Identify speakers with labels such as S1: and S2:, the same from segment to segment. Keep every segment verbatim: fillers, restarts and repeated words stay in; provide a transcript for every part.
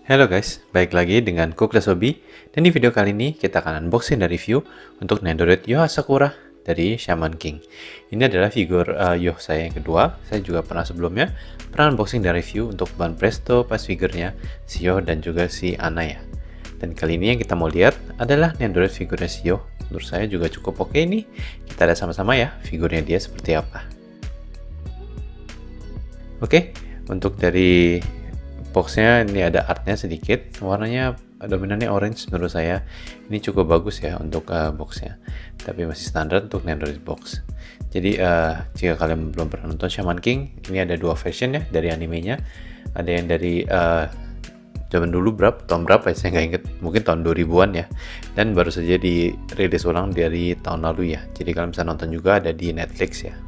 S1: Halo guys, balik lagi dengan Kuklas Hobi, dan di video kali ini kita akan unboxing dan review untuk Nendoroid Yoh Asakura dari Shaman King. Ini adalah figur uh, Yoh saya yang kedua. Saya juga pernah sebelumnya pernah unboxing dan review untuk Ban Presto pas figurnya si Yoh dan juga si Anaya. Dan kali ini yang kita mau lihat adalah Nendoroid figurnya si Yoh. Menurut saya juga cukup oke nih. Kita lihat sama-sama ya figurnya dia seperti apa. Oke, untuk dari boxnya ini ada artnya sedikit, warnanya dominannya orange. Menurut saya ini cukup bagus ya untuk uh, boxnya, tapi masih standar untuk Nendoroid box. Jadi uh, jika kalian belum pernah nonton Shaman King, ini ada dua version ya dari animenya. Ada yang dari uh, zaman dulu berapa tahun berapa ya, saya nggak inget, mungkin tahun dua ribuan ya, dan baru saja dirilis ulang dari tahun lalu ya. Jadi kalian bisa nonton juga, ada di Netflix ya.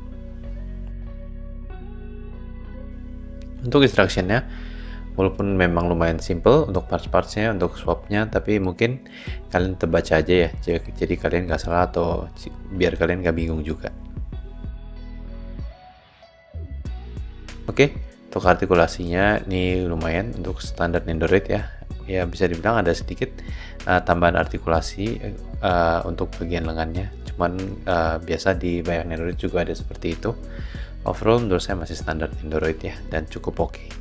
S1: Untuk instructionnya, walaupun memang lumayan simple untuk parts-partsnya, untuk swapnya, tapi mungkin kalian terbaca aja ya, jadi kalian nggak salah atau biar kalian nggak bingung juga. Oke, untuk artikulasinya ini lumayan untuk standar Nendoroid ya. Ya bisa dibilang ada sedikit uh, tambahan artikulasi uh, untuk bagian lengannya. Cuman uh, biasa di banyak Nendoroid juga ada seperti itu. Overall menurut saya masih standar Nendoroid ya, dan cukup oke. Okay.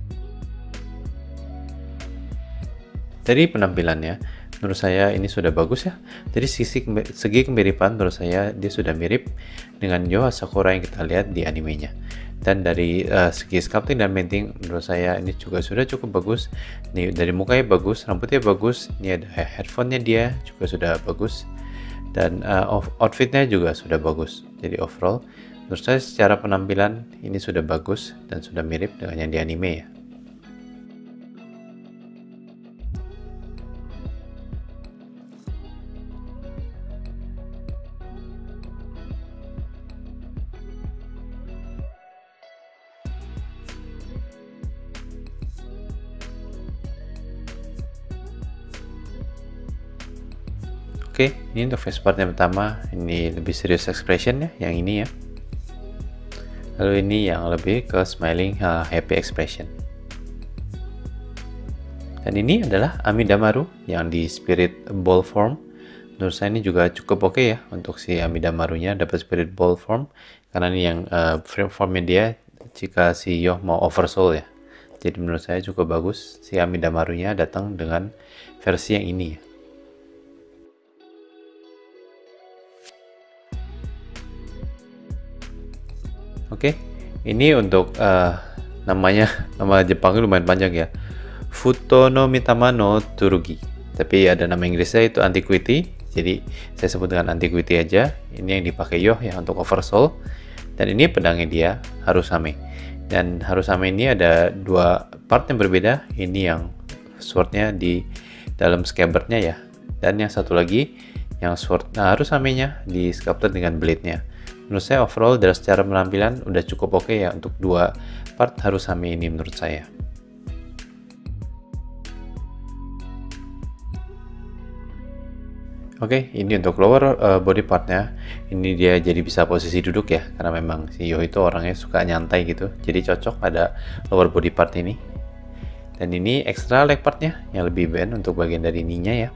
S1: Dari penampilannya, menurut saya ini sudah bagus ya. Dari sisi segi kemiripan, menurut saya dia sudah mirip dengan Yoh Asakura yang kita lihat di animenya. Dan dari uh, segi sculpting dan painting, menurut saya ini juga sudah cukup bagus. Nih dari mukanya bagus, rambutnya bagus, ini ada headphone-nya dia juga sudah bagus, dan uh, outfitnya juga sudah bagus. Jadi overall, menurut saya secara penampilan ini sudah bagus dan sudah mirip dengan yang di anime ya. Oke, ini untuk face part yang pertama, ini lebih serius expression ya, yang ini ya. Lalu ini yang lebih ke smiling uh, happy expression. Dan ini adalah Amidamaru yang di spirit ball form. Menurut saya ini juga cukup oke ya untuk si Amidamarunya dapat spirit ball form, karena ini yang uh, formnya dia jika si Yoh mau oversoul ya. Jadi menurut saya cukup bagus si Amidamarunya datang dengan versi yang ini ya. Oke, ini untuk uh, namanya, nama Jepangnya lumayan panjang ya, Futo no Mitama no Tsurugi. Tapi ada nama Inggrisnya itu Antiquity, jadi saya sebut dengan Antiquity aja. Ini yang dipakai Yoh ya untuk oversoul. Dan ini pedangnya dia, Harusame. Dan Harusame ini ada dua part yang berbeda. Ini yang swordnya di dalam scabbardnya ya, dan yang satu lagi yang sword nah, Harusame-nya di sculpted dengan blade-nya. Menurut saya overall dari secara penampilan udah cukup oke okay ya untuk dua part Harusame ini menurut saya. Oke, okay, ini untuk lower uh, body partnya. Ini dia jadi bisa posisi duduk ya, karena memang si Yoh itu orangnya suka nyantai gitu. Jadi cocok ada lower body part ini. Dan ini extra leg partnya yang lebih bend untuk bagian dari knee-nya ya.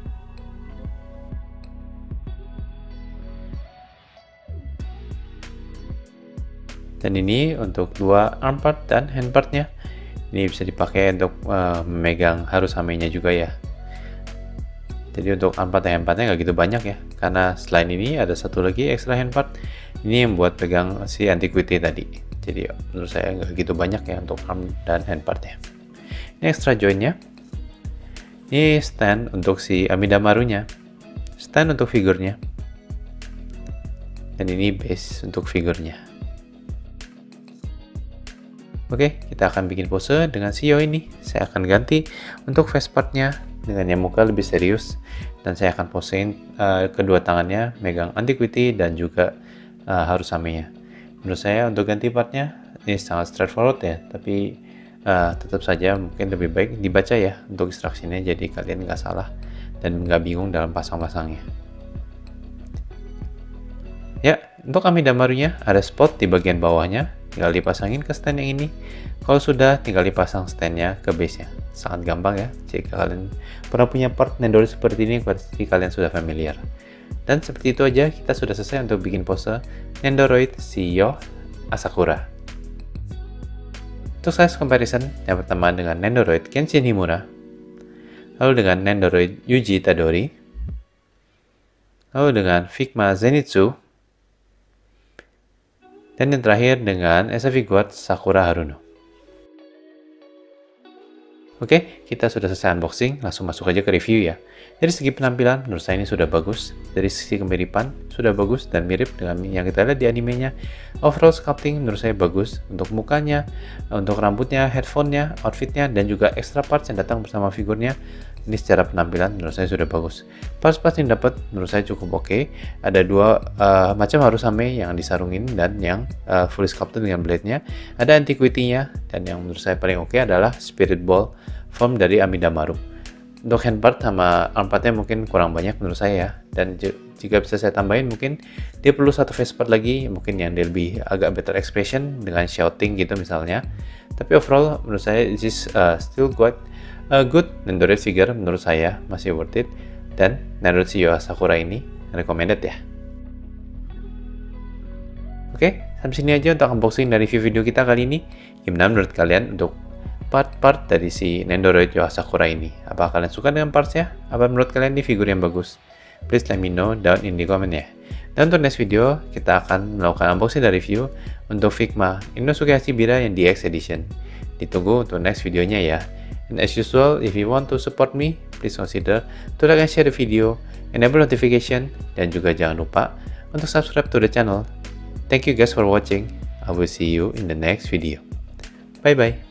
S1: Dan ini untuk dua arm part dan hand partnya. Ini bisa dipakai untuk uh, memegang Harusame-nya juga ya. Jadi untuk arm part dan hand partnya nggak gitu banyak ya, karena selain ini ada satu lagi extra hand part. Ini yang buat pegang si Antiquity tadi. Jadi menurut saya nggak gitu banyak ya untuk arm dan hand partnya. Ini extra jointnya. Ini stand untuk si Amidamarunya. Stand untuk figurnya. Dan ini base untuk figurnya. Oke, kita akan bikin pose dengan si Yoh ini. Saya akan ganti untuk face partnya dengan yang muka lebih serius, dan saya akan posein uh, kedua tangannya megang Antiquity dan juga uh, Harusame-nya. Menurut saya untuk ganti partnya ini sangat straightforward ya, tapi uh, tetap saja mungkin lebih baik dibaca ya untuk instruksinya, jadi kalian nggak salah dan nggak bingung dalam pasang-pasangnya. Ya, untuk Amidamarunya ada spot di bagian bawahnya. tinggal dipasangin ke stand yang ini. Kalau sudah, tinggal dipasang standnya ke base-nya. Sangat gampang ya. Jika kalian pernah punya part Nendoroid seperti ini, pasti kalian sudah familiar. Dan seperti itu aja, kita sudah selesai untuk bikin pose Nendoroid Shiyo Asakura. Untuk size comparison, yang pertama dengan Nendoroid Kenshin Himura, lalu dengan Nendoroid Yuji Itadori, lalu dengan Figma Zenitsu, dan yang terakhir dengan S F Guard Sakura Haruno. Oke, kita sudah selesai unboxing, langsung masuk aja ke review ya. Dari segi penampilan, menurut saya ini sudah bagus. Dari sisi kemiripan, sudah bagus dan mirip dengan yang kita lihat di animenya. Overall sculpting menurut saya bagus. Untuk mukanya, untuk rambutnya, headphone-nya, outfitnya, dan juga extra parts yang datang bersama figurnya. Ini secara penampilan menurut saya sudah bagus. Parts-parts yang dapat menurut saya cukup oke. Ada dua uh, macam Harusame yang disarungin dan yang uh, fully sculpted dengan blade-nya. Ada antiquity-nya, dan yang menurut saya paling oke adalah Spirit Ball form dari Amidamaru. Untuk handpart sama armpatnya mungkin kurang banyak menurut saya ya. Dan jika bisa saya tambahin, mungkin dia perlu satu face part lagi, mungkin yang dia lebih agak better expression dengan shouting gitu misalnya. Tapi overall menurut saya this is uh, still quite uh, good Nendoroid figure menurut saya, masih worth it. Dan Nendoroid Shiyo Asakura ini recommended ya. Oke, sampai sini aja untuk unboxing dan review video kita kali ini. Gimana menurut kalian untuk part-part dari si Nendoroid Shiyo Asakura ini? Apa kalian suka dengan partsnya? Apa menurut kalian ini figur yang bagus? Please let me know down in the comment ya. Dan untuk next video, kita akan melakukan unboxing dan review untuk Figma Inosuke Hashibira yang D X Edition. Ditunggu untuk next videonya ya. And as usual, if you want to support me, please consider to like and share the video, enable notification, dan juga jangan lupa untuk subscribe to the channel. Thank you guys for watching. I will see you in the next video. Bye bye.